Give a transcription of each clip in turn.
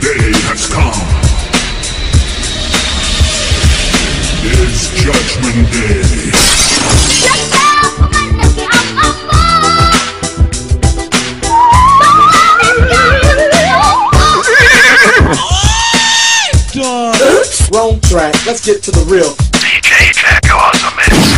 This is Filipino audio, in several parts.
day has come. It's Judgment Day. Oops, wrong track. Let's get to the real. DJ Jacko Awesome Mix.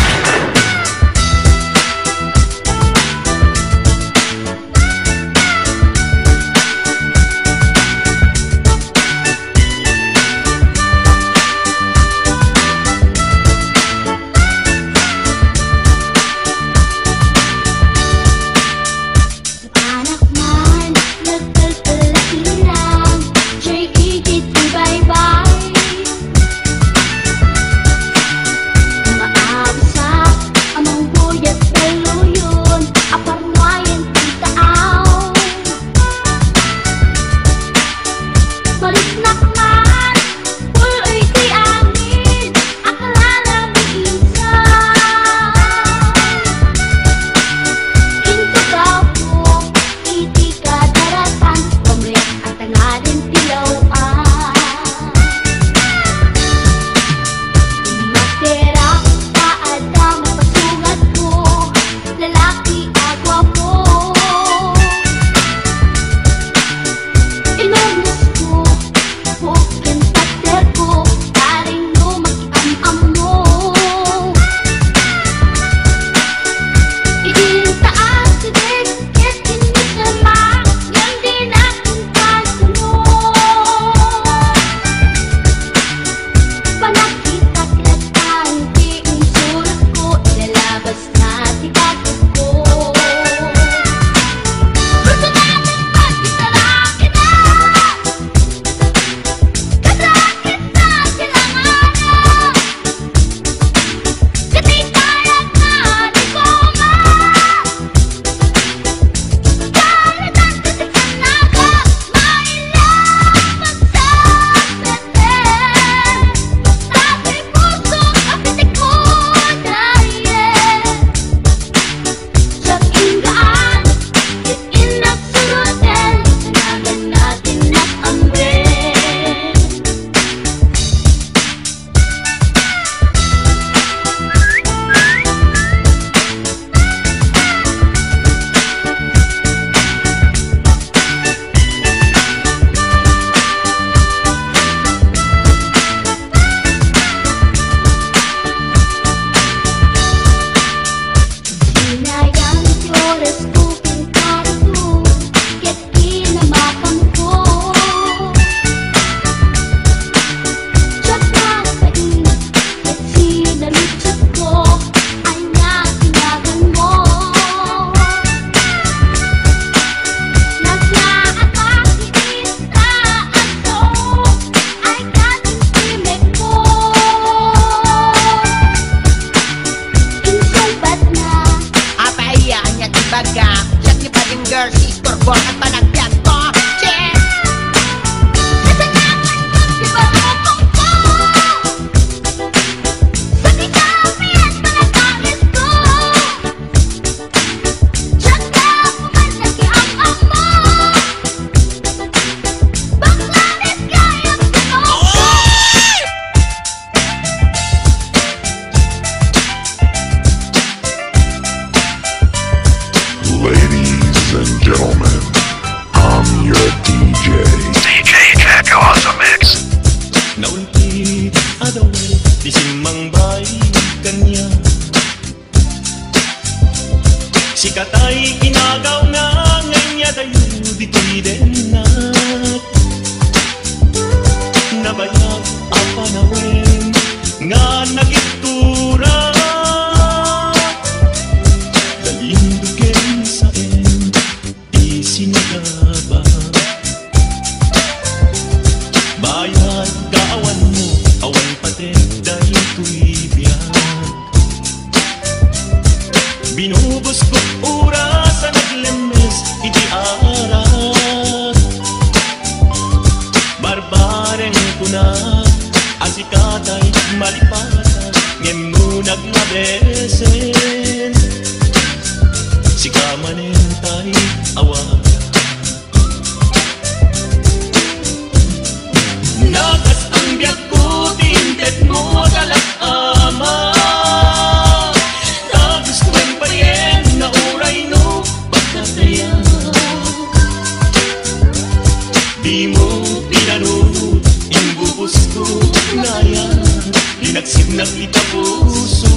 di mo pinanood, imbubos ko na yan, pinagsib na kita puso.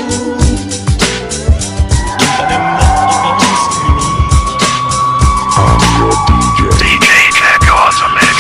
Intanim na ibang screen. I'm your DJ. DJ Jacko on the mix.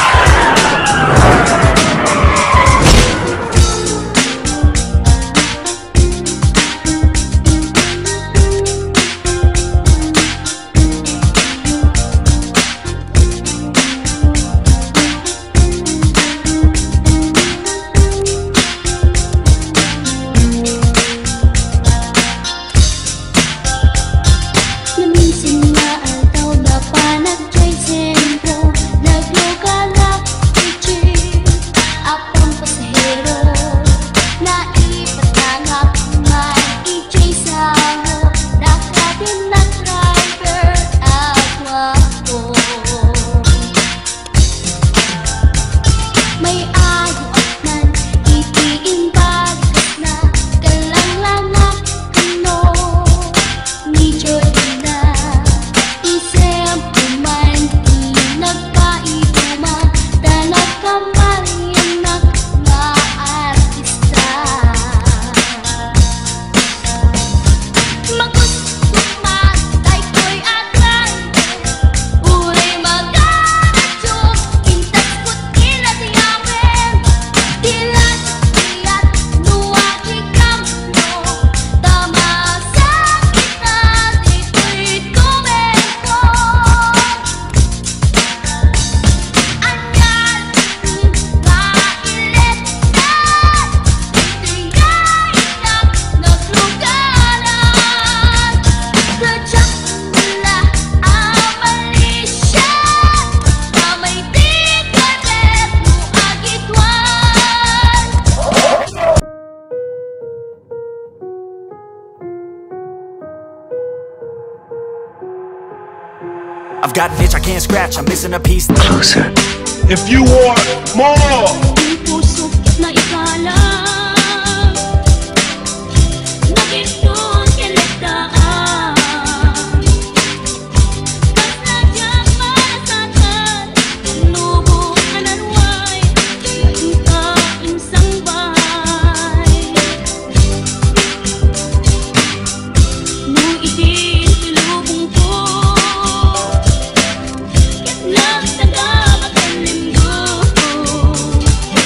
I've got an itch I can't scratch, I'm missing a piece. Closer. If you want more, Na ikalang nakitun kinataan kas na diyang malasatan nubo anarway ka insang bahay nu itin tulubong ko ket lang taga makalimdo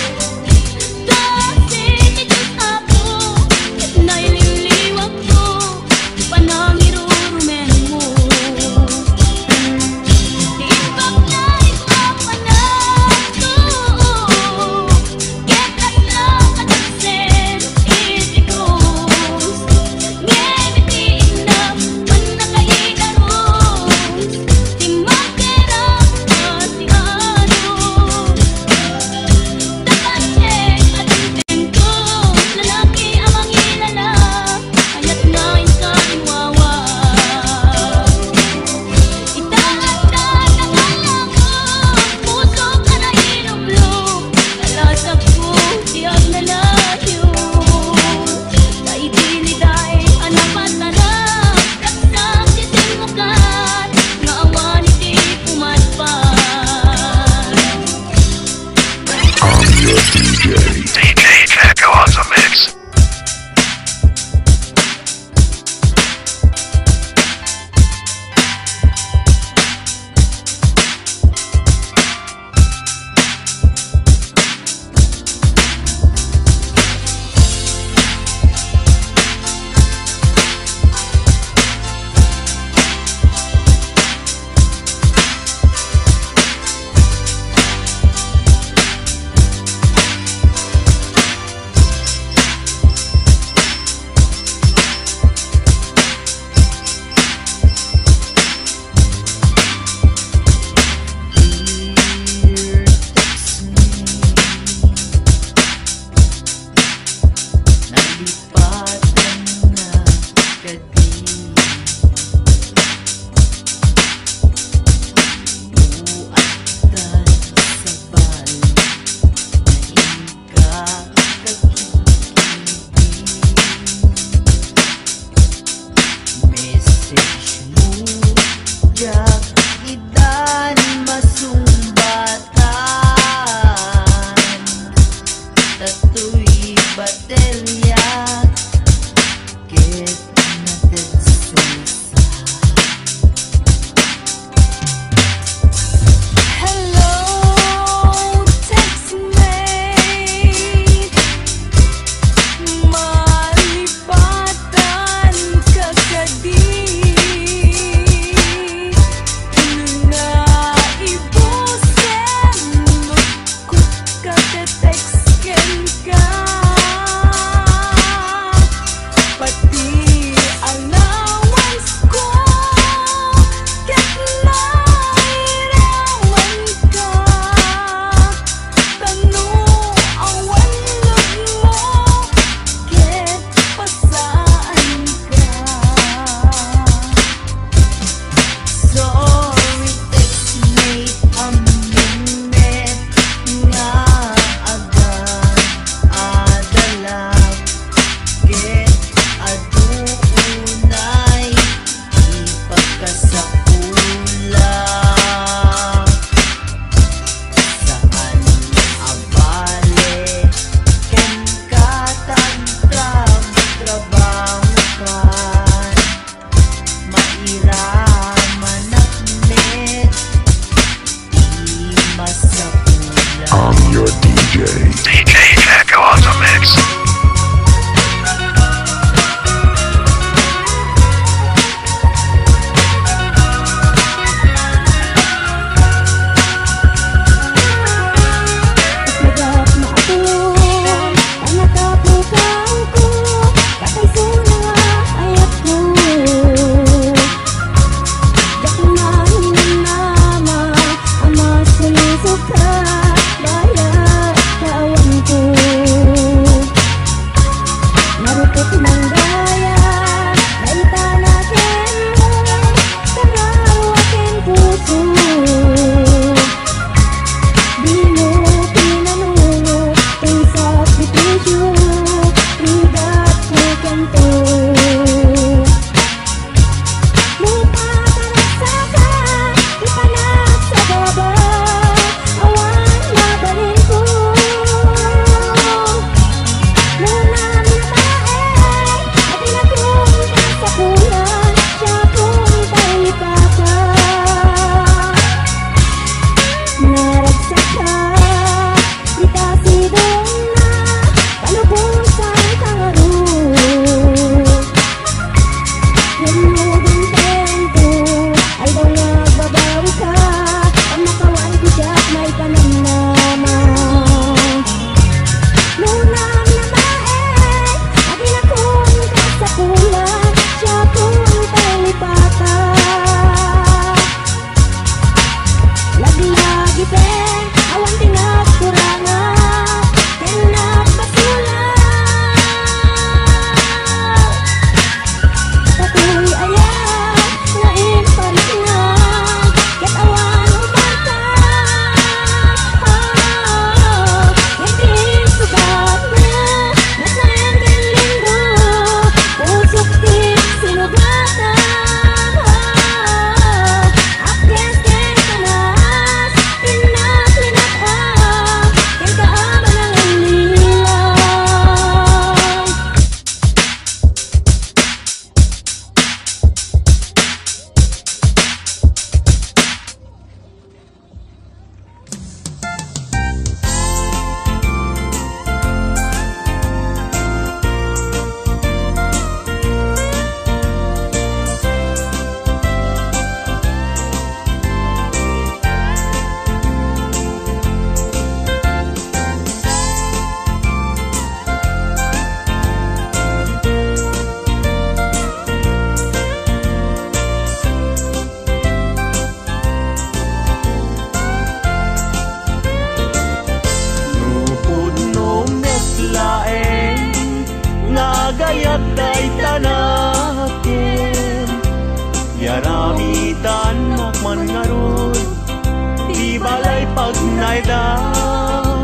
agnaydak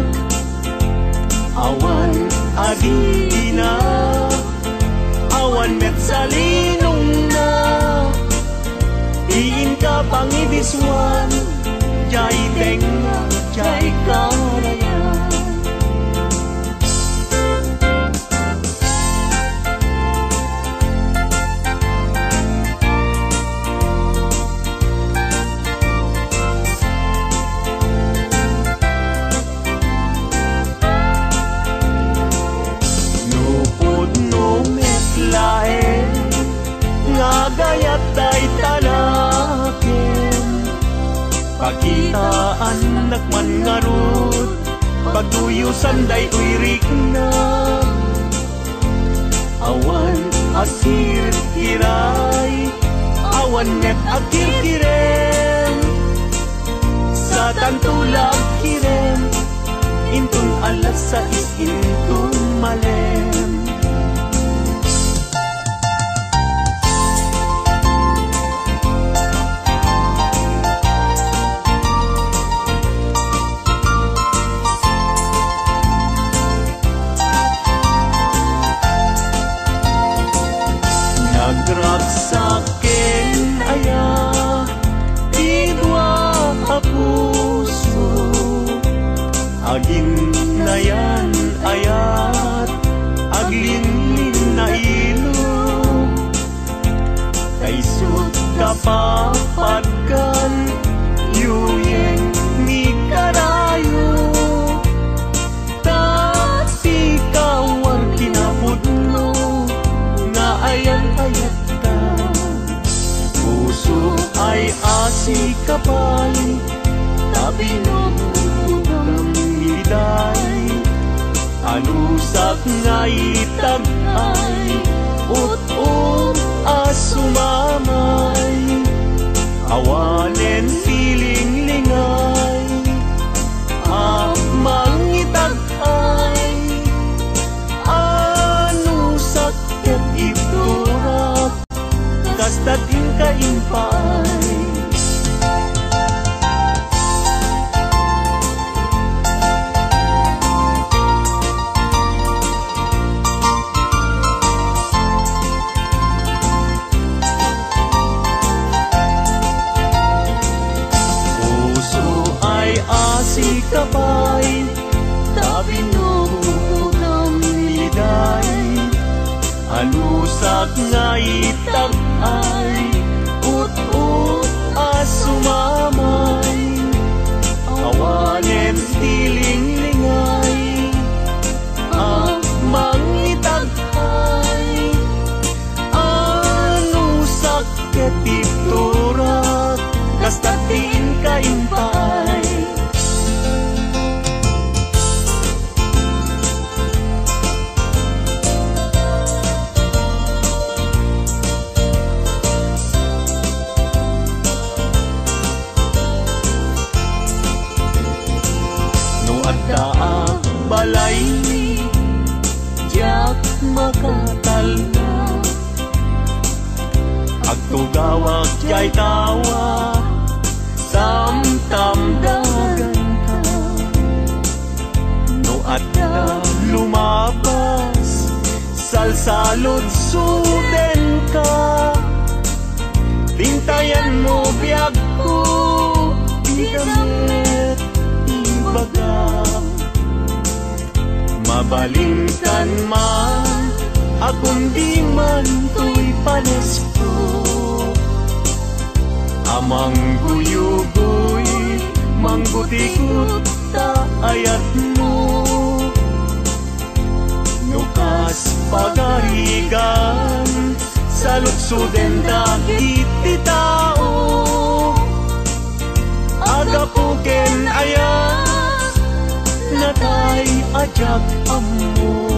awan adina awan met salinong na diin ka pangibiswan jay tenga jay karayan gayat day talaken pakitaan nakman ngarut pagduyusan day uirik na awan asir kiray awan net akir kirem sa tantulag kirem intun alas sa intun malem Nagragsakin aya idwa puso agin nayan ayat aglinlin na ilo kaisut kapapagkan yuyeng mi karayo tasi kawar kinapudno nga ayan-ayat ka puso ay asi kapal tabinong niday anusak nga itagay ut-ut asumamay awanen siling-lingay mangitagay anusak ket iturak kastatin kaimpay si kapay tabinong niday anusak nga itagay ut-ut asumamay awanen tiling-lingay mangitagay anusak ket iturak kastatin kaimpay balay jak makatalna agtugawag jay tawa samtamdagan ka no adda lumabas salsalod suden ka tintayan mo biyag ko igamit ibaga mabalingkan man akong di man to'y panesko amang guyugoy manggutikot ta ayat mo nukas pagarigan sa lutsuden dagit ti tao agapuken ayat natay ajak ammo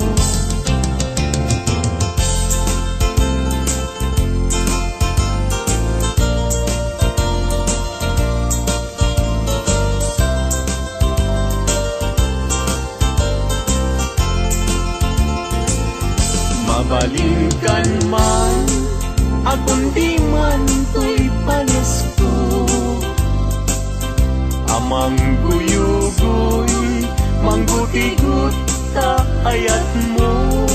mabalingkan man akong di man to'y panesko Mangguyugoy, manggutigut ta ayat mo.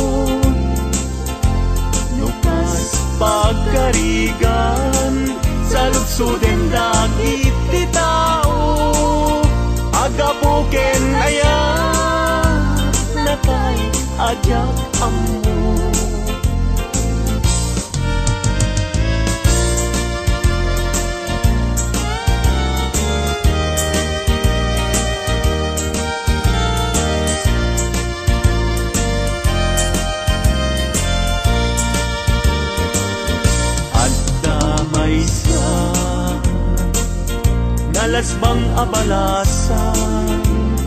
Nukas pagkarigan sa lugsuden dagit ti tao. Agapuken ayat nakay ajak amo. Nalasbang abalasan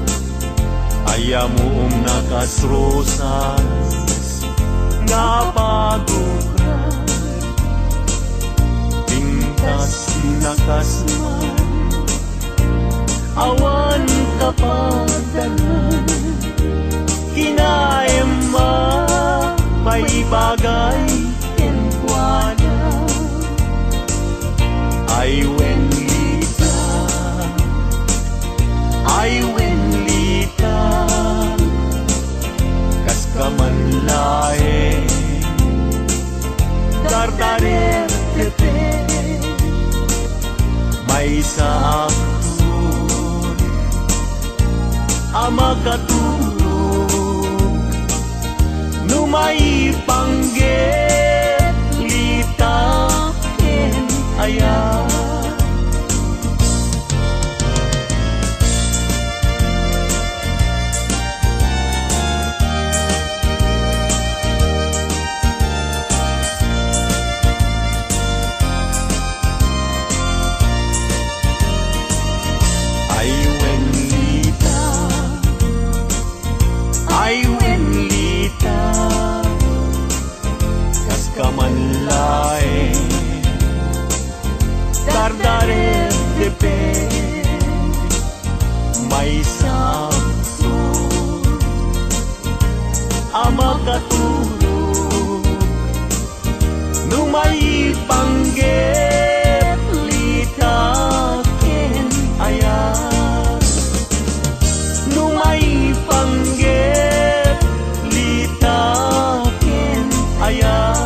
ayamu nakasrosas nga pagukran tingkas nakasman awan kapadanan kinaema may bagay kenkwana ay wenlita kas kamanlae dardarer tepe may saakun ama katulog numay pangget lita ken ayat. Dardarer tepe may sabsun ama katulog numay pangget lita ken ayat numay pangget lita ken ayat.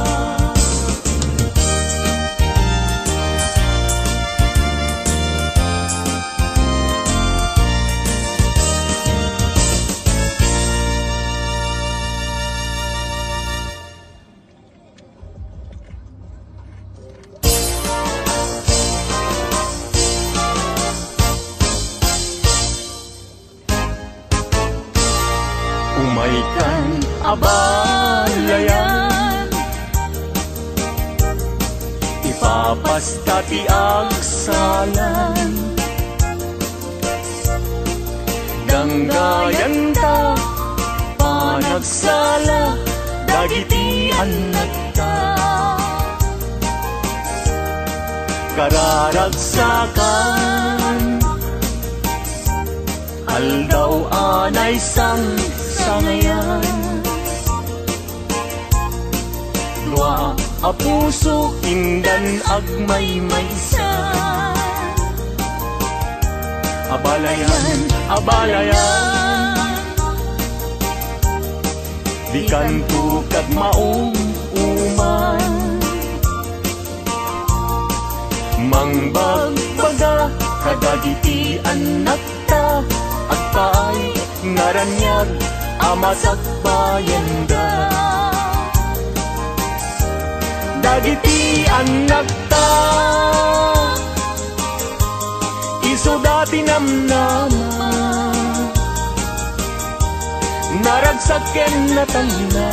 Umaikan abalayan ipapasta ti agsalan ganggayan ta panagsala dagiti anak ta kararagsakan aldaw anay sangayan dua a puso indan agmaymaysa abalayan di kanto kag maong uman mangbagbaga kadagiti anak ta at paay ngaranyag amasak bayenda dagiti anak ta iso dati namnama naragsaken na talina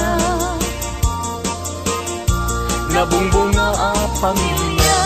nabungbunga a pamilya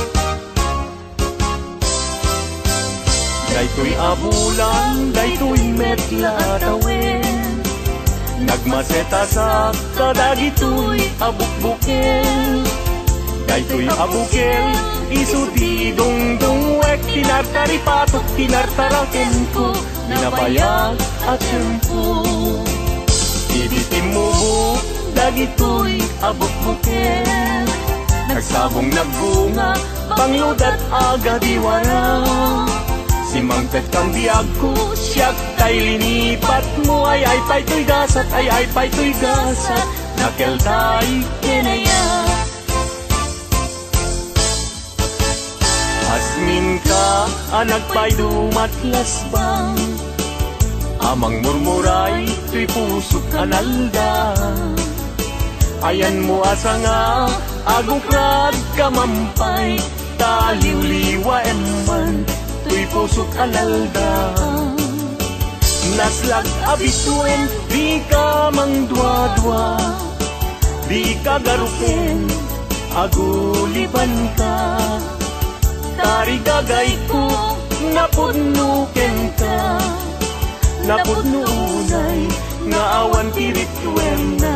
daytoy abulan daytoy metla tawin nagmaseta sa kadagitoy abukbukel daytoy abukel isuti dongdongwek tinartaripatok tinartaraken ko ninabayag at tempo ibitim mo dagitoy abukbukel nagsabong nagbunga pangludat aga diwara Si mangpet kang biyag ko, siyak tay linipat mo. Ay pa'y tuy gasat, ay pa'y tuy gasat. Nakel tay kinaya. Asmin ka, anak pa'y dumatlas bang. Amang murmuray, tuy pusok analda. Ayan mo asa nga, agukrad kamampay. Taliw-liwa eman, tuy pusok alalda. Naslag abisuen, di ka mangdwa-dwa. Di ka garukin, aguliban ka. Tarigagay ko, napudnuken ka. Napudnunay, nga awan pirituem na.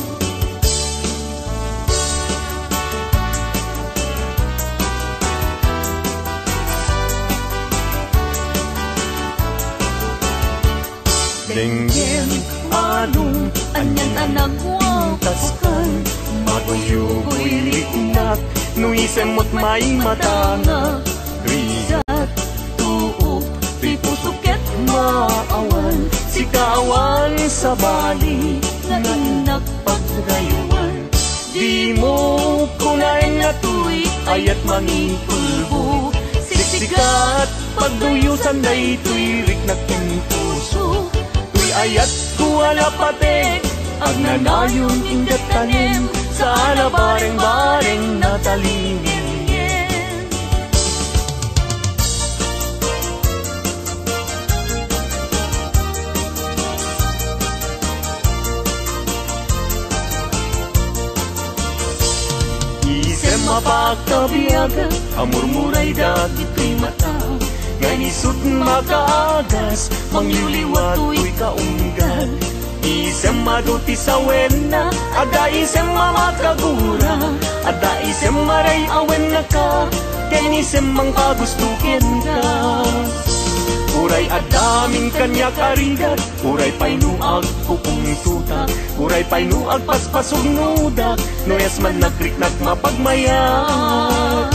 Denggen anong anyan anak taskan maguyugoy riknak nuisem mo't may matanga Rigat tuop tuy pusuket maawan si kawan sa bali nga inak pagrayuan di mo kunain nga tuy ayat mangitulbo siksikat pagduyusan day tuy riknak in puso ayat ko alapate agnanayon ingat tanim sana bareng-bareng natalingin. Isem mapagkabiyaga amurmuray dagito'y mata Ganisut makaagas, mangliwliwa tuy kaunggal. Isem maduti sa wena, ada isem mamakagura. Ada isem maray awen na ka, ken isem mang pagustukin ka. Uray adaming kanya karigat, uray painuag kupong tuta. Uray painuag paspasog nudak, noyas man nagriknak mapagmayat.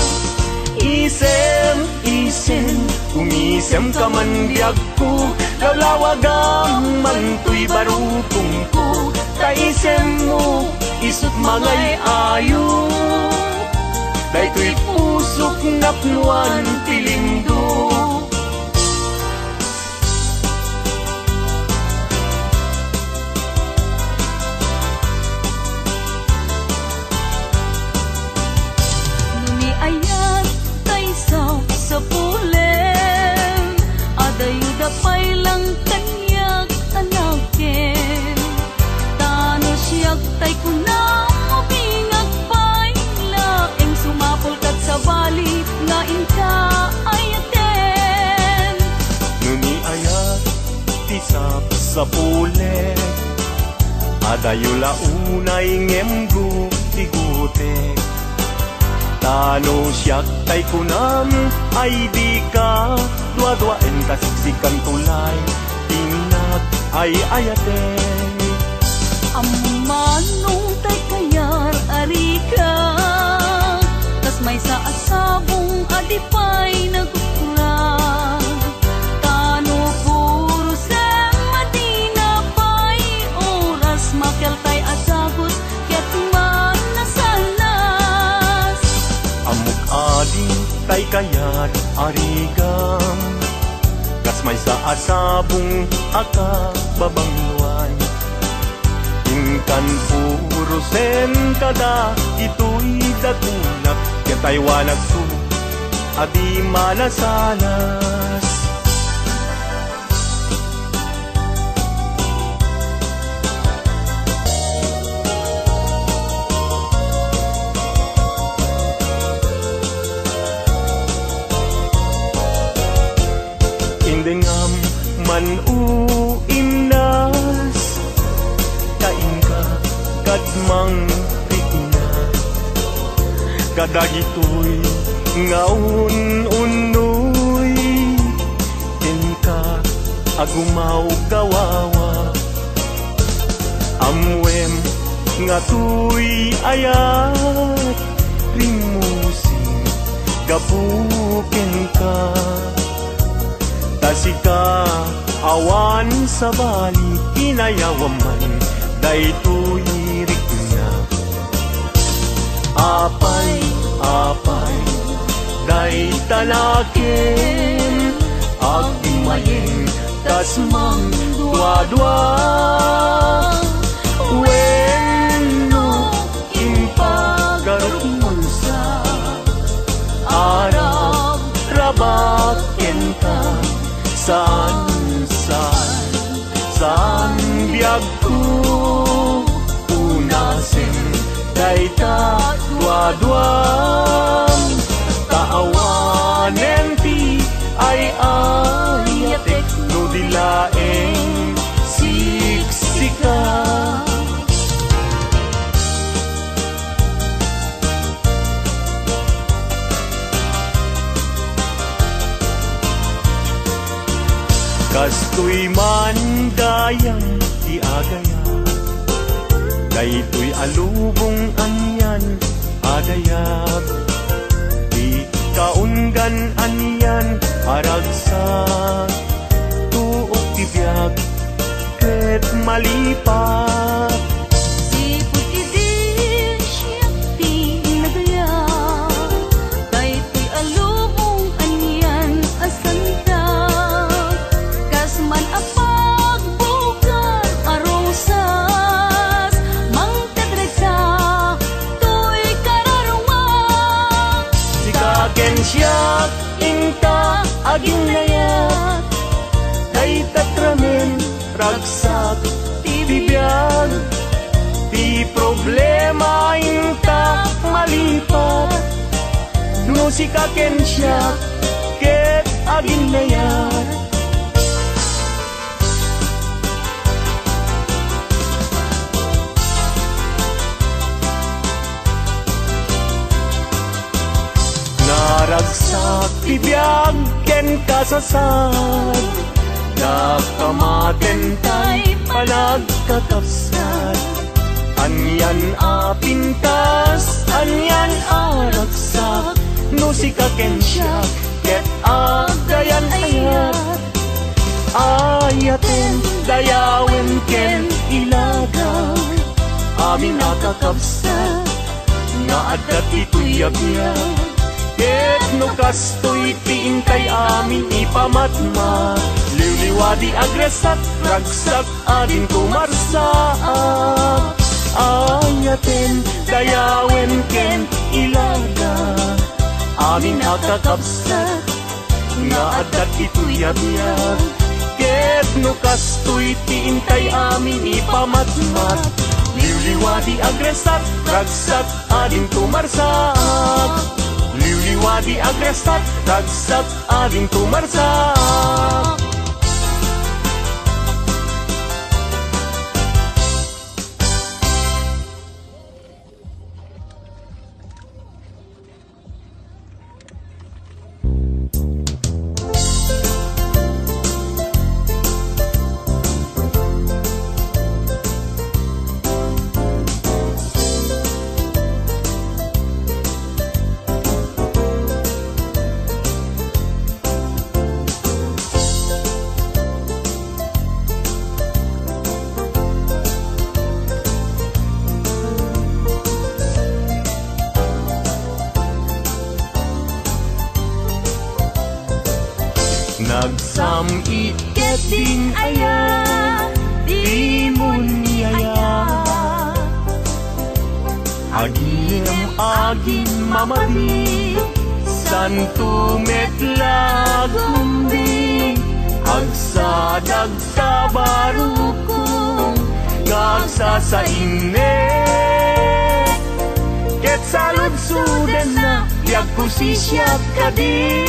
Isem, umisem ka man biyag ko, lawlawagam man tuy barupong ko. Taisem mo, isut mangay ayo, day tuy pusok napnuan tilindo. Sa pulen, adayuda pa'y lang kanyak anakin. Tano siyak tay kunang mabingag pa'y laeng sumapol kat sa bali nga inka ayaten. Nuni ayat tisap sa pulen, adayula unay ngemgo tigutek. Tano siyak tay kunam ay di ka dua-duaen kasiksikan tulay tinag ay ayaten. Amanong tay kayar arika, tas may sa asabong adipay nagkukurang. Tano puro sa madina pa'y oras makel tay asagos ket man nasanas. Amuk adi tay kayat arigam, kas may sa asabong aka babangluan. Ingkan puro sen kada ito'y datulak, ketay wanag su adi malasanas. Indengam man uimnas, kain ka kadmang rikna. Kadagito'y ngaun-unoy, inka agumaw kawawa. Amwem nga tuy ayat, rimusing gabukin ka. Tasika awan sa bali inayawaman daytoy rikna. Apay day talaken agmayeng tas mangdua-dua. Wenno impagaruton sa Arab rabaken ka saan biag ko unasin dayta dua-duam taawanen ti ay ayatek no dilaeng siksika. Kastoy man dayang di agaya daytoy alubong anyan adayag di kaunggan anyan haragsa tuok ti biag ket malipat. Sipot idin siyak ti nagaya daytoy alubong anyan asanta kasman apag bukan arosas mangtadresa toy kararumang Sikaken siyak inta aging layat daytatramen ragsak ti bibiyag ti problema inta malipat no sikaken siyak ket aging layat. Naragsak ti biag ken kasasad nakamaten tay palagkakapsat anyan apintas anyan aragsak no sikaken siyak ket agayan ayat ayaten dayawen ken ilagaw amin akakapsat nga adat ito'y yabiyag ket no kastoy ti intay amin ipamatma liwliwadi agresat ragsak adin kumarsaak ayaten dayawen ken ilaga amin akakapsat nga adat ito'y yabiyag ket no kastoy ti intay amin ipamatmat liwliwadi agresat ragsak adin kumarsaak liwliwadi agresat ragsak adin kumarsaak. Nagsamit ket din aya di munyaya agim mamadi santo metlagumbi agsadag kabarukong ngagsasaine ket salud suden na liag kusisyak kadi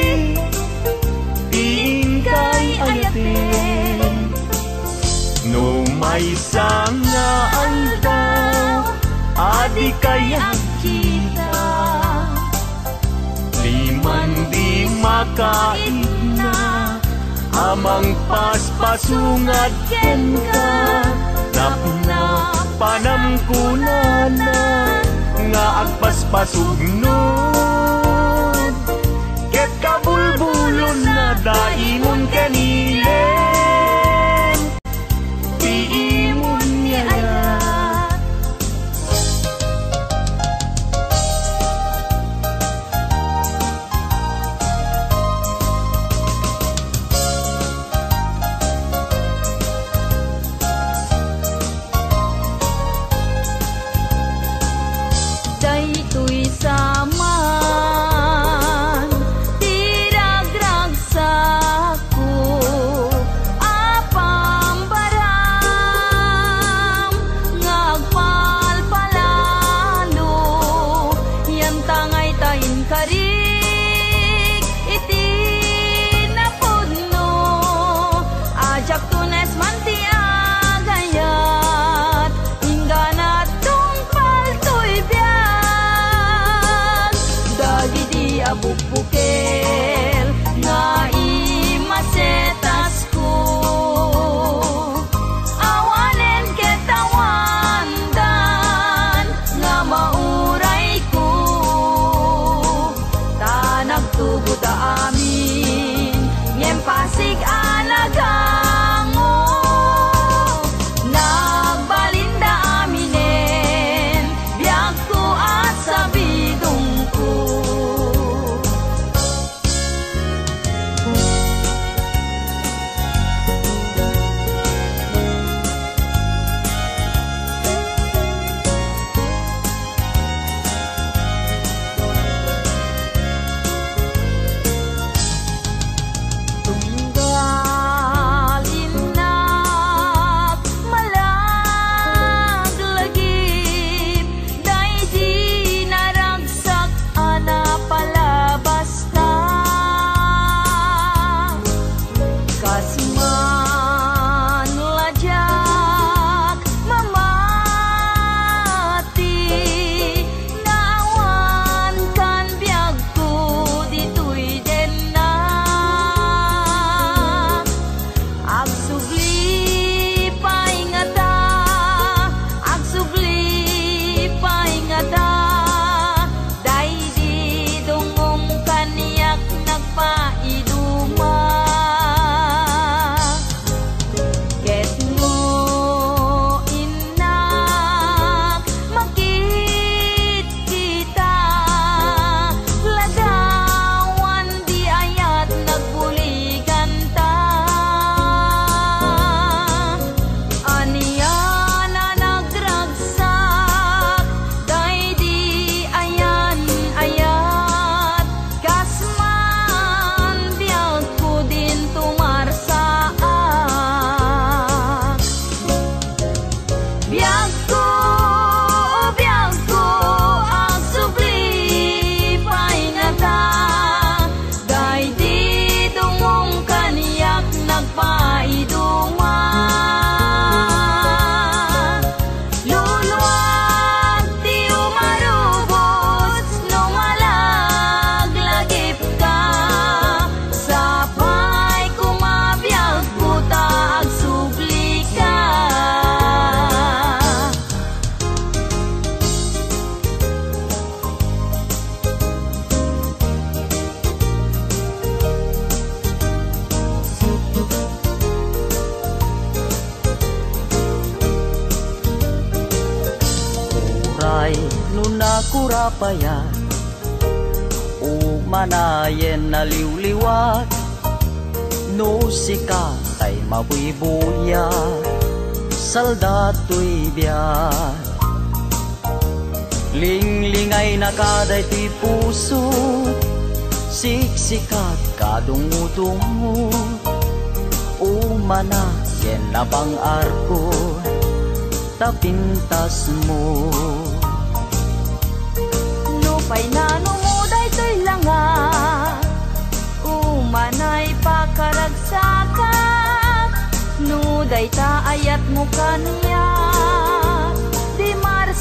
ingkay ayaten no may sanga aldaw adi kaya kita liman di makaigna amang paspasungat ken ka napna panamkunana nga agpaspasugnod ket kabulbulo Aron na daimon kanilen Tiimon yaya Daytoy saman tiragragsak ko apam baram ngagpalpalalo yan tangay tayin karik iti napudno ajak tunes manti agayat ingganat tungpaltoy biag dagiti abukbukel nga imasetas ko awanen ketawandan nga mauray ko tanagtubo ta amin ngem pasig anagango nagbalinda aminen biag ko at sabidong ko tunggal inak malaglagip day di naragsak ana palabas ta kasman lajak mamati nawan kan biag ko ditoy den na agsubli paingata day di dungong kaniyak nagpaiduma ket mo inak makit kita ladawan di ayat nagbuligan ta aniya na nagragsak day di ayan ayat kasman biag ko din tumarsaak biag ko ang subli paingata day di dungong kaniyak nagpaiduma luluwag ti umarubos nung malaglagip ka sapay kumabiyag puta agsubli ka Uray nuna kurapayan umanayen na liwliwat no sika tay mabuibuya saldatoy biyan linglingay na kaday ti puso siksikat kadungo-dungo umanayen na bang arko tapintas mo Nupay na numuday to'y langa umanay pakaragsakat nuday ta ayat mo kaniya di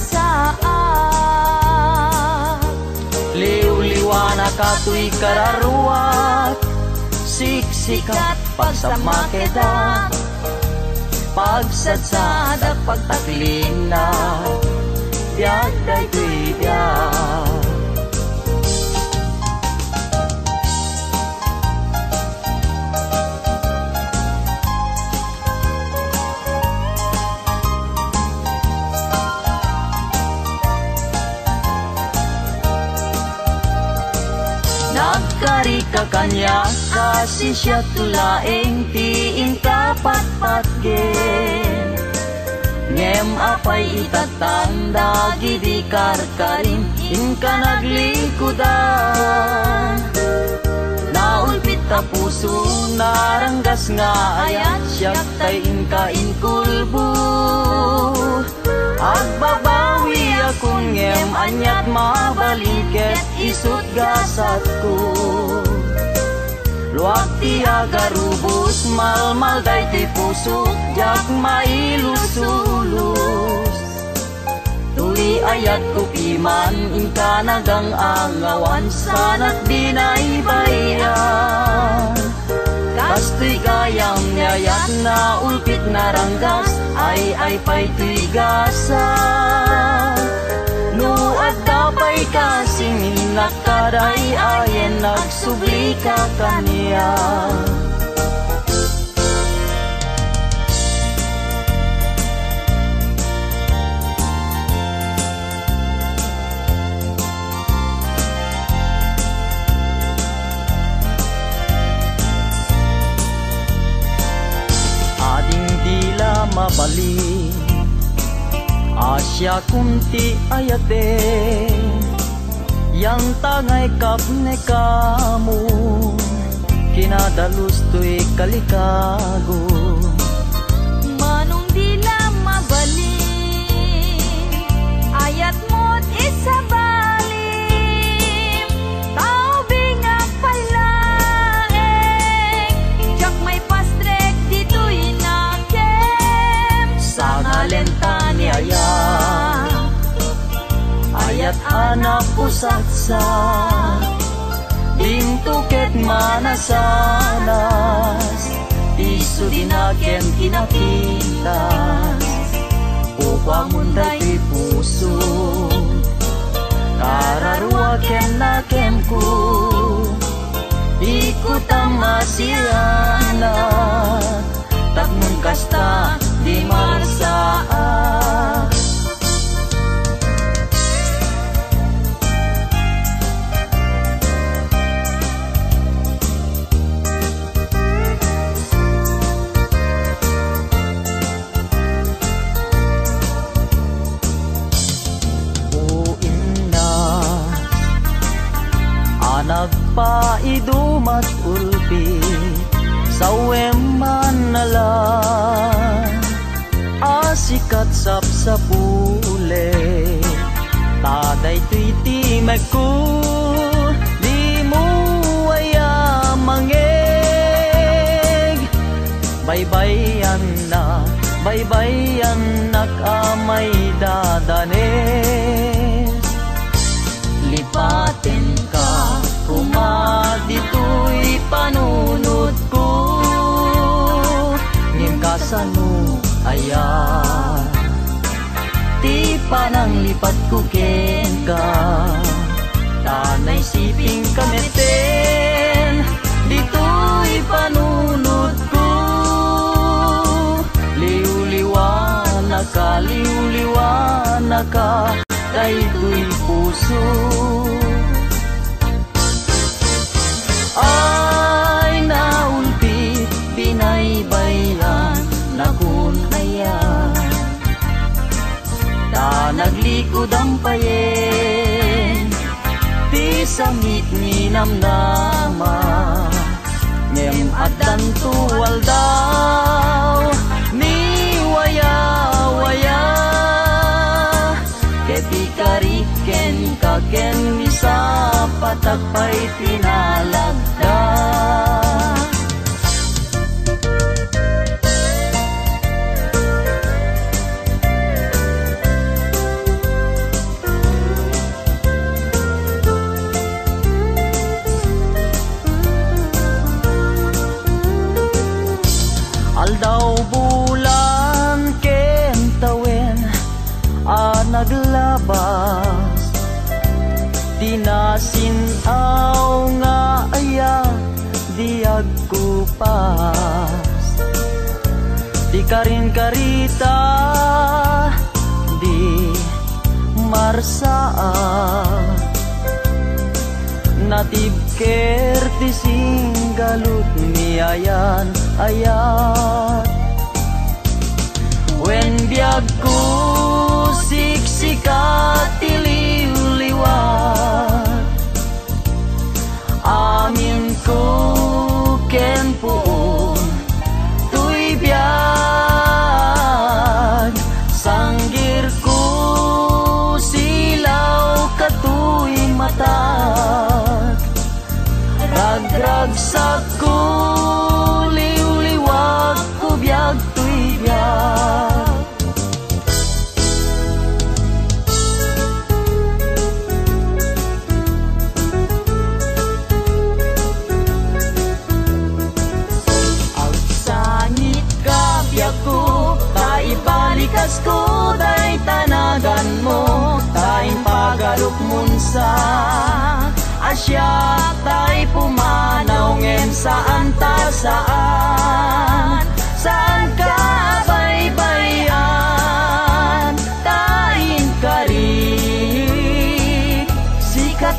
marsaak liw-liwana kato'y kararuat siksikat pagsamakeda pagsadsadak pagtaklina biag daytoy biag. 「 kakanya kasi siya tulaeng tiin kapat-pat gen. Ngem apay itatanda gidi karkarin inka naglikudan. Naulpit ta puso naranggas nga ayat siyak tay inka inkulbu. Agbabawi akong ngem anyat mabalingket isut gasat ko. Luwag ti agarubos malmal day ti puso jak mailusulus. Tuli ayat ko piman inka nagang angawan sanat binaybayan. Kastoy gayam nyayat na ulpit naranggas ay pa'y tuy gasa. No at tapay kasing nakaday ayen nagsubli ka kaniya. Mabali Asya kunti ayate yang tangay kapne kamu kinadalus to'y kalikago. Manong dila mabali ayat mo't isabalim tao bingak palaeng jak may pastrek dito'y sa ngalenta ni ayat anak pusatsa dintuket manasanas tisu dinaken kinapintas upang munday puso kararwaken nakem ku ikutam masirana takmun kasta di marsaan. O innas anak pa idumat ulpit sawem manalan asikat sapsapule taday tuiti magku di mo aya mangeg baybayan nak amay dadanes lipaten ka kumadito'y panunod ko ngim kasano ayan ti panang lipat ko ken ka tanay siping kameten dito'y panunod ko liwliwana ka dayto'y puso ay naulpit binaybayan nakun ayan ta naglikod ang payen ti sangit ni namnama ngem adan tuwal daw ni waya keti kariken kaken misa patakpay tinalagda. Aldaw bulan ken tawen naglabas tinasinaw nga aya diag kupas di karin karita di marsaa natib kertising galut ni ayan wen biag ko siksikat tiliw-liwat amin ko ken puon tuy biag sanggir ko silaw katuy matag ragragsak ko liw-liwag ko biag tuy biag balikas ko day tanagan mo tayong pagaruk munsa asya tay pumanaw ngem saan ka baybayan tayin kari sikat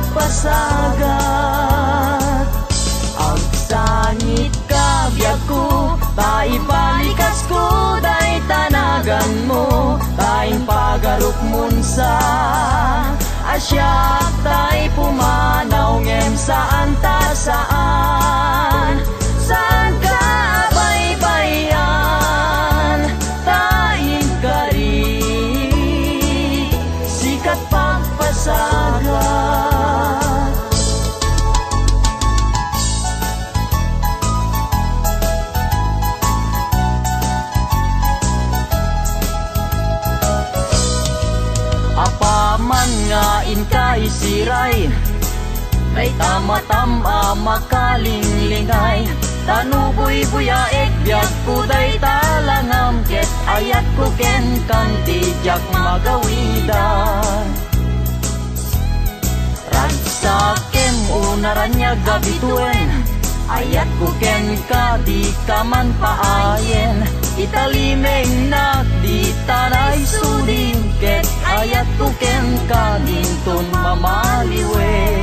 pagpasagat ang sangit ka biag ko tay balikas ko day tanagan mo tayong pagaruk munsa asyak tay pumanaw ngem saan ka baybayan tayin kari sikat pagpasagat apaman nga inkay siray may tama-tama makalinglingay tanuboy buyaek biag kuday talangam ket ayat ko ken kanti jak magawidan ragsakem unaranya gabituen ayat ko ken ka di kaman paayen italimeng nak di tanay sudin ket ayat ko ken ka dinton mamaliwe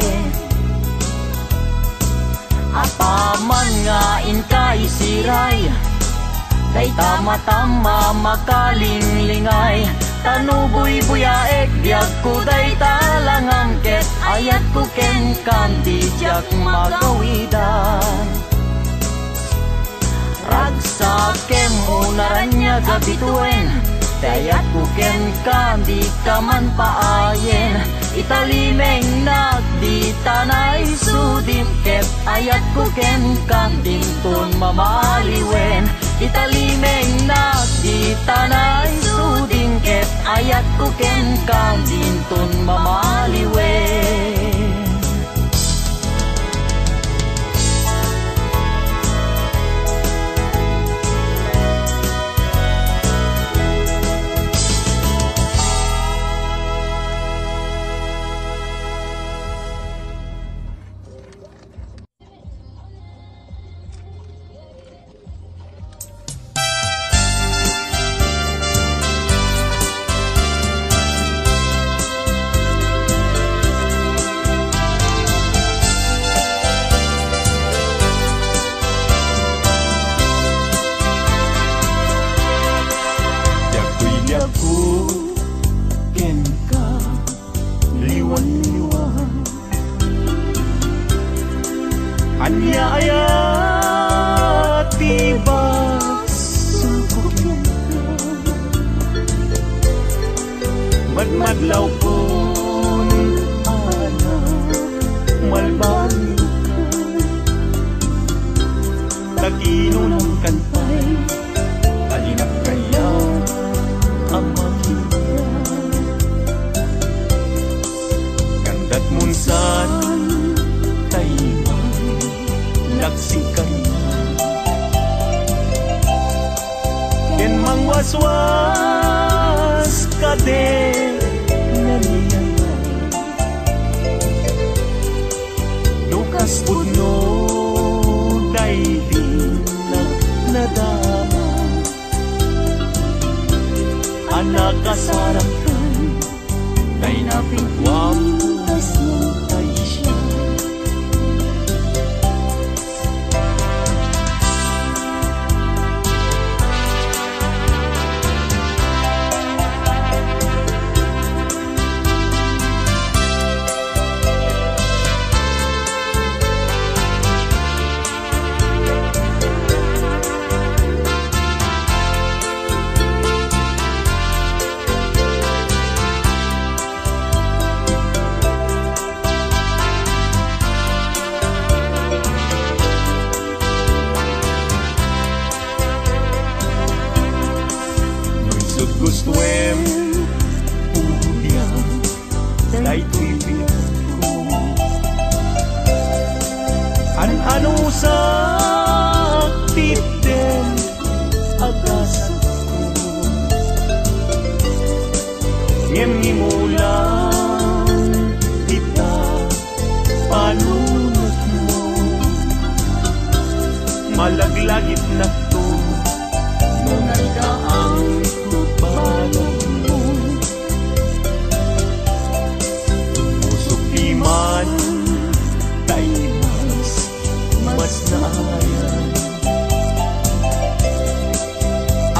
apaman nga inkay siray day tama-tama makalinglingay tanuboy buyaek biag ko day talangam ket ayat ko ken kanti jak magawidan ragsakem unaranya gabituen dayat ko ken kandi kaman paayen italimeng nak di tanay sudin ket ayat ko ken kanding ton mamaliwen italimeng nak di tanay sudin ket ayat ko ken kanding ton mamaliwen madlaw pun ana malbang taginun kantay kalinap kaya ang makita kandat munsan tayman nagsikay ken mangwaswas kade Dukas pudno day din nadama anak kasarakan day napingwam tas tay siya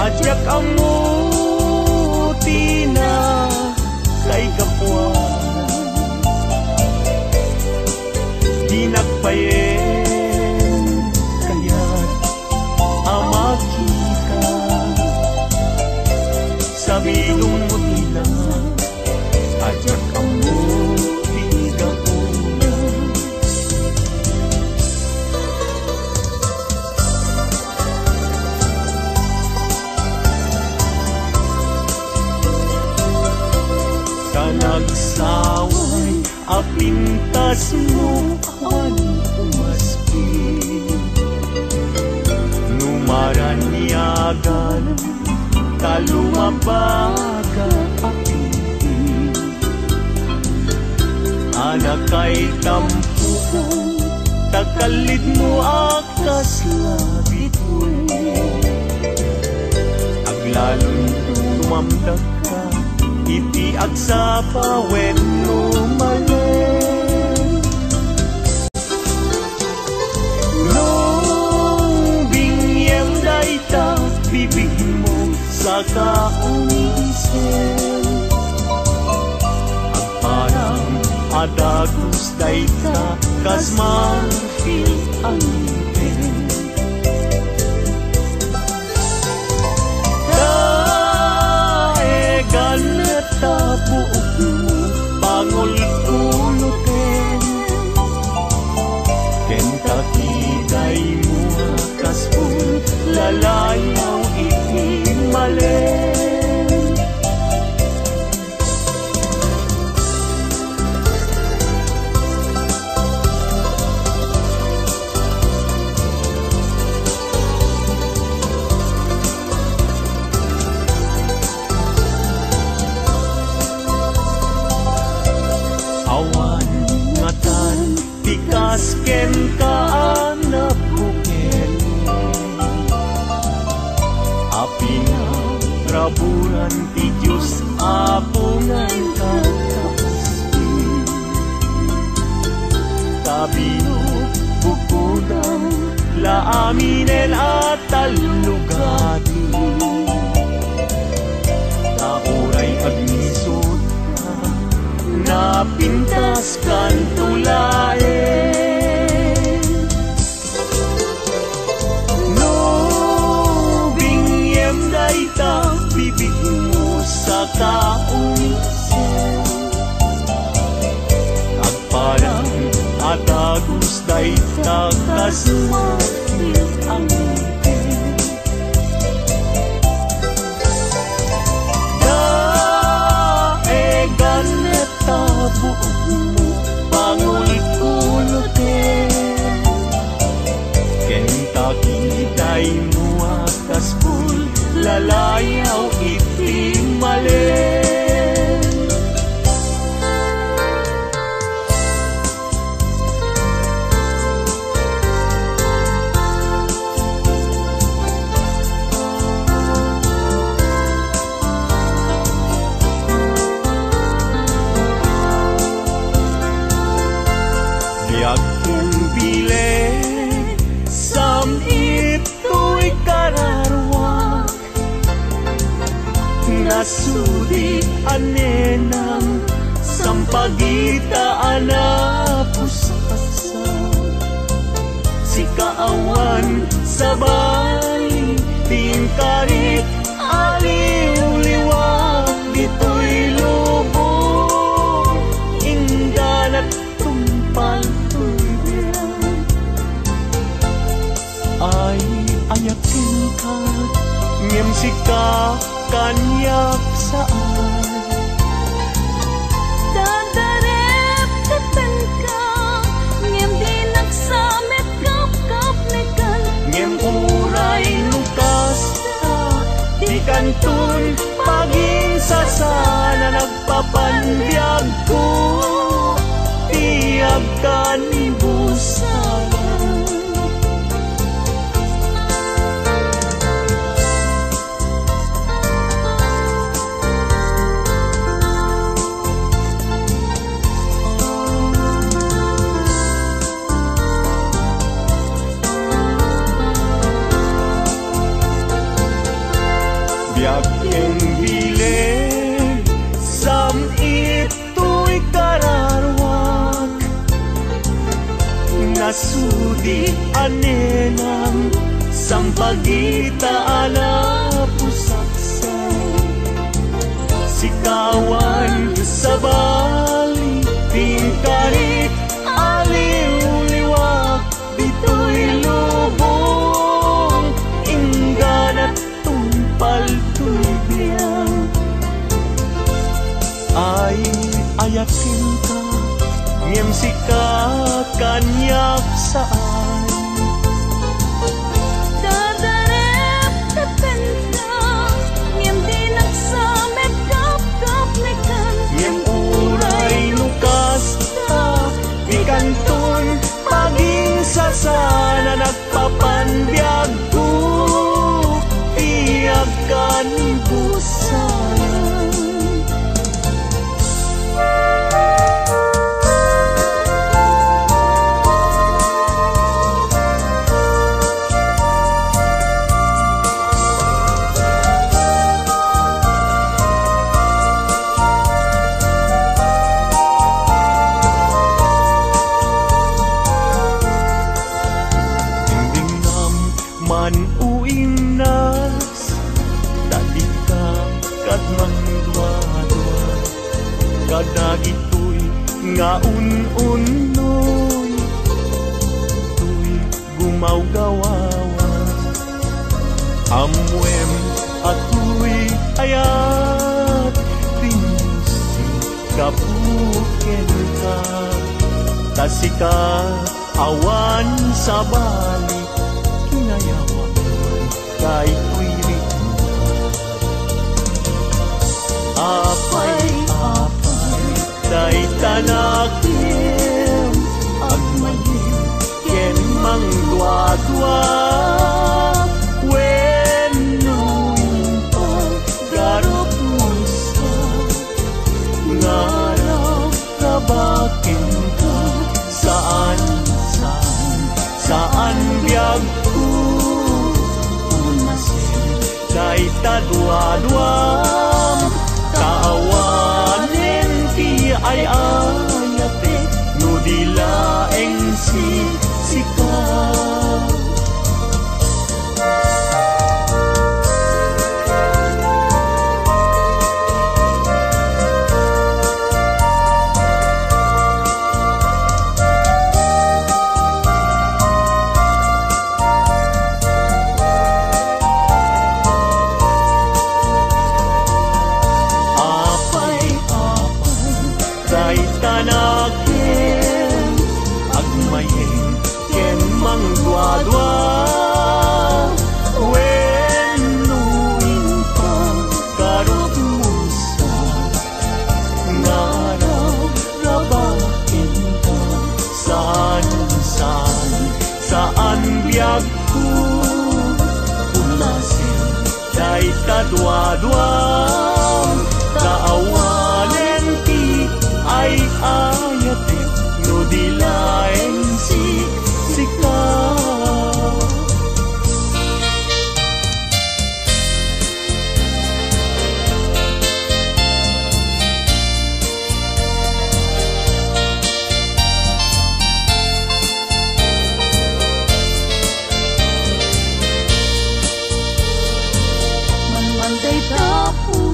Ajak amuti na kay kapwa di nagpayen kaya't amakita sabi lumutila ajak amuti kapwa nagsaway apintas mo an umaspi numaranyagan talumabaga apinti anak kay tampukan takalit mo akas labit mo aglalon tumamdag ka iti agsapa when lumalen nung bingyem dayta bibig mo sa kaunisen agparang adagus dayta kas marfil ang ngipin tabuok mo pangol kulutin kentakiday mo kaspul lalayaw itimalen kasken ka anak bukel api na raburan ti Diyos apungan ka kapasti kabinok bukudang laaminen at talugati nauray agnisod ka napintas kan tulae bibig mo sa kaunisen agparang atagus dayta kasmatil ang ngipin daegan tabuok mo pangul kulutin kentakiday mo akaspul lalayaw itimalen biag kong bile sam ito'y kararwa nasudi anenang sampagitaan na pusasa si kaawan sabay tingkarit aliw-liwag dito'y lubong ingganat tumpal tuwiran ay ayakin ka ngem sika kanyak saan dadarep teten ka ngem di nagsamet kap nekan ngem uray lukas ka di kantun paging sasana nagpapanbiyag ko tiyag ka ni busan biag ken bileg sam ito'y kararwak nasudi anenang sampagita ala pusaksan sikawan sa bali tingkari aliw-liwak dito'y lubong inggan at tumpal to'y biyang ay ayakin ka ngem sika kanyak saan Dadarep katenta ngem dinaksamep kap-kap nekan ngem uray lukas ta ikanton paging sasana nagpapanbiag ko tiyagan busana man uing nas tadi ka kadmang dua-dua kadagitoy nga un-unoy tuy gumaw-gawawa amwem atoy ayat pinusi kapuken ka tasika awan sa balik kinayawan kay ko'y ritmo apay-apay kay tanakim agmagim ken mang dua-dua wenuing pang garot musa ngaraw kabakin ka saan biag ko umasin kay tadwa-dwam kaawanin ti ay ayate no dilaeng sika tanakin agmayeng ken mang dua-dua wenuing pang karot musa ngaraw rabakin ka saan biag ko ulasin kay tadwa-dua kaawanen ti ay ayate no dilaeng sika Manday tapo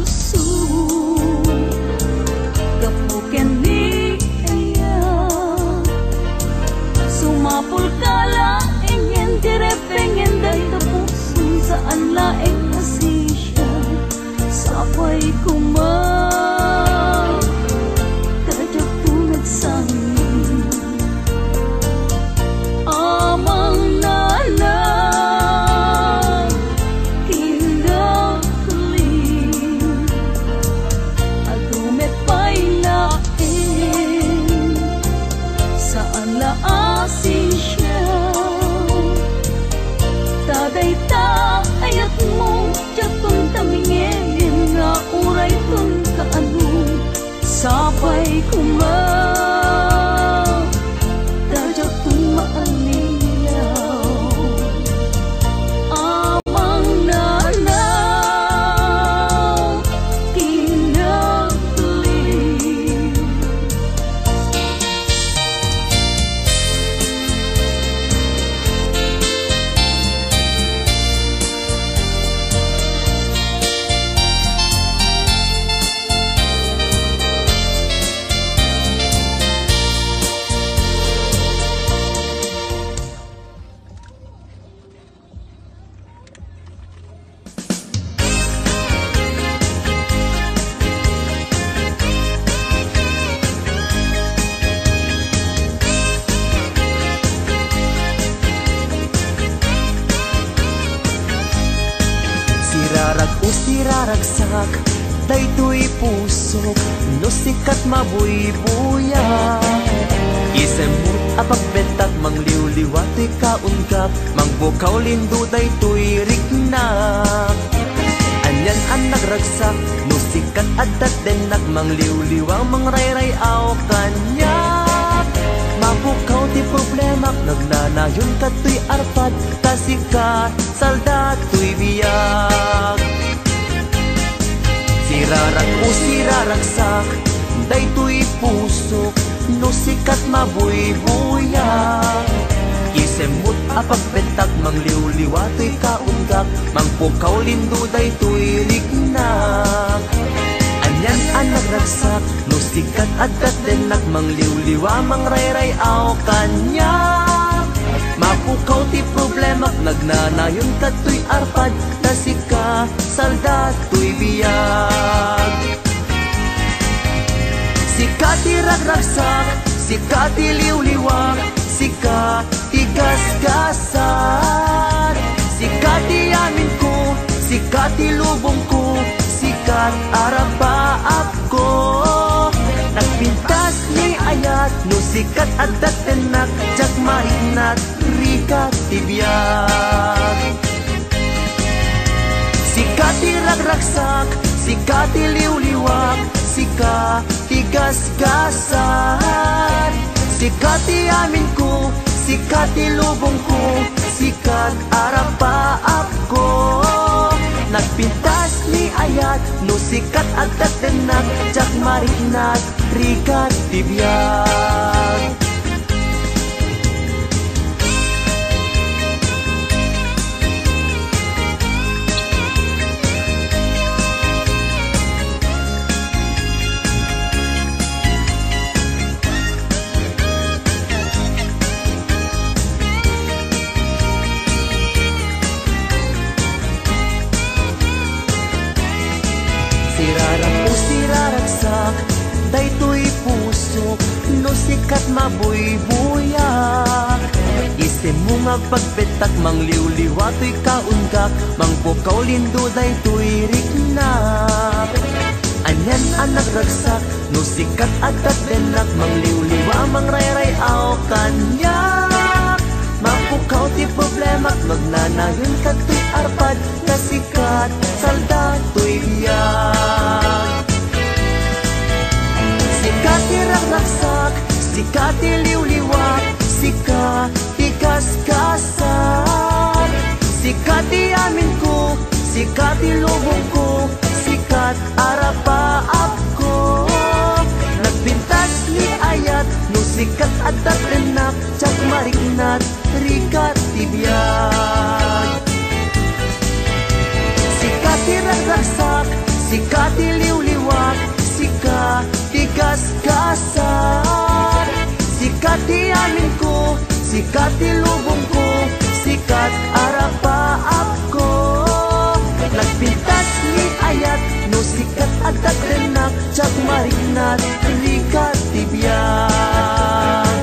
Usiraragsak, daytoy pusok, no sikat mabuy-buya. Isemut apagbetak, mangliwliwatoy kaungkap, mangbukaw lindo daytoy rignak. Anyan ang nagragsak, no sikat adat denak, mangliwliwang mangrayrayaw kanyak. Mabukaw ti problemak, nagnanayon katoy arpad, tasika saldatoy biyag. Sirarak o siraragsak, daytoy pusok, no sikat mabuy-buyak. Isemut apagbetak, mangliwliwatoy kaunggak, mangpukaw lindo daytoy rignak. Anyan ang nagragsak, no sikat adat denak, mangliwliwa mangrayrayaw kanyak. Mapukaw ti problemak, nagnanayon katoy arpad, tasika saldatoy biyag. Sika ti ragragsak, sika ti liwliwak, sika ti gasgasan. Sika ti amin ko, sika ti lubong ko, sikat arapaap ko. Nagpintas ni ayat, no sikat adat tenak, jak marinat rikat tibiyag. Sika ti ragragsak, sika ti liwliwak, sika ti gasgasan. Sika ti amin ko, sika ti lubong ko, sikat arapaap ko. Nagpintas ni ayat, no sikat adat tenak, jak marinat rikat tibiyag. Siraragsak, daytoy pusok, no sikat mabuy-buyak. Isemung agpagbetak, mangliwliwatoy kaunggak, mangpukaw lindo daytoy rignak. Anyan ang nagragsak, no sikat adat denak, mangliwliwa mangrayrayaw kanyak. Mapukaw ti problemak, magnanayon katoy arpad, kasikat saldatoy biyag. Sika ti ragragsak, sika ti liwliwak, sika ti gasgasan. Sika ti amin ko, sika ti lubong ko, sikat arapaap ko. Nagpintas ni ayat, no sikat adat enak, jak marinat rikat tibiyag. Sika ti ragragsak, sika ti liwliwak, sika ti gasgasan. Sika ti amin ko, sika ti lubong ko, sikat arapaap ko. Nagpintas ni ayat, no sikat adat enak, jak marinat rikat tibiyag.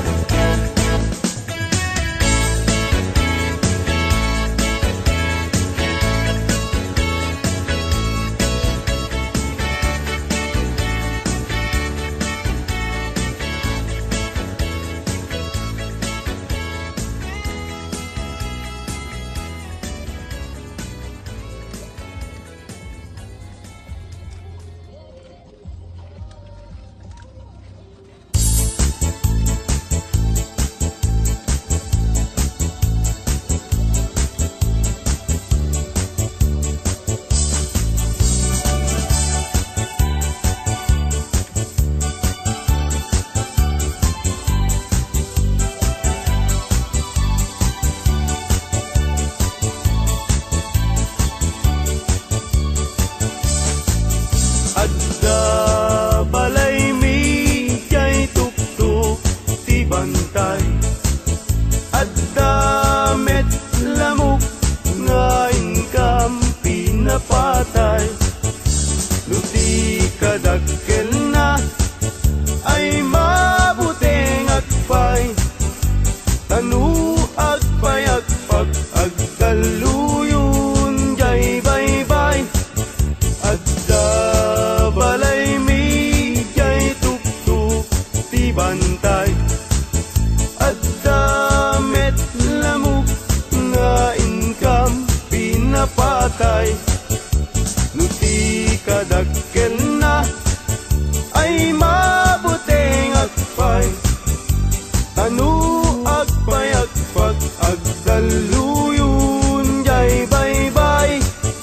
kadakkel na ay mabuting agpay tanu agpay agdaluyun jay bye-bye.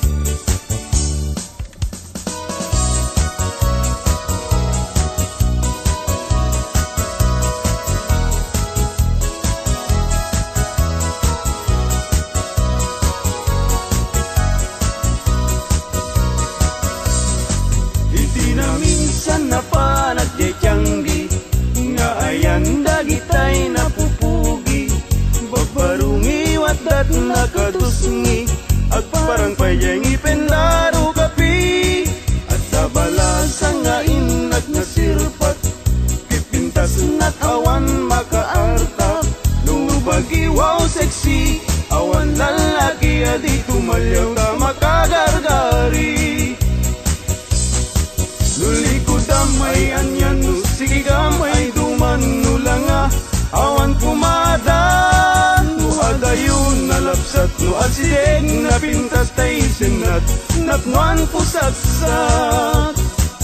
Minsan na pa nagjetyanggi nga ayan dagitay napupugi babarungi wadat nakatusngi agparang payeng ipendaro kapi at tabalasa nga inag nasirpat pipintas nat awan makaartap nubagi wow sexy awan lalaki adi tumalyaw ta makagargari luli ko damay anyan no sige gamay duman no langa awan kumadan no adayon nalapsat no asideng napintas tay senat natnuan pusaksak.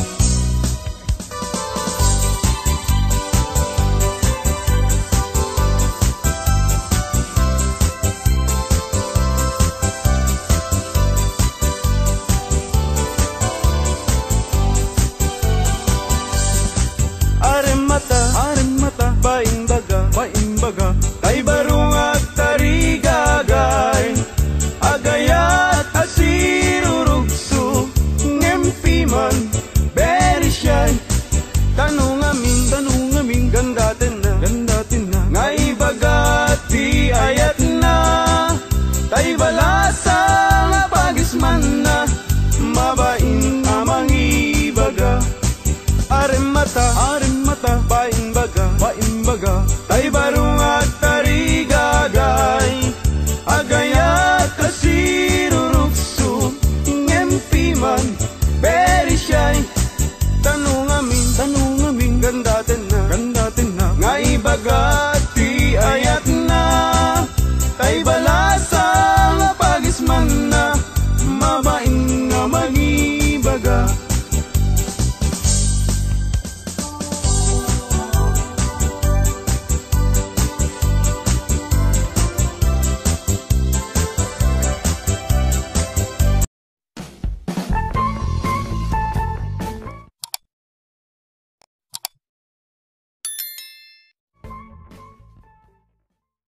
Aremata, baimbaga, tay barung at tarigagay, agayat asirurugso, ngempiman, very shy. Tanong amin, gandatin na, ngay bagati ayat na, tay balasa nga pagisman na, mabain amang ibaga. Aremata, baimbaga, tay barung at tarigagay, agayat kasirurukso, ngempiman, very shy. Tanong amin, gandatin na, ngay bagay.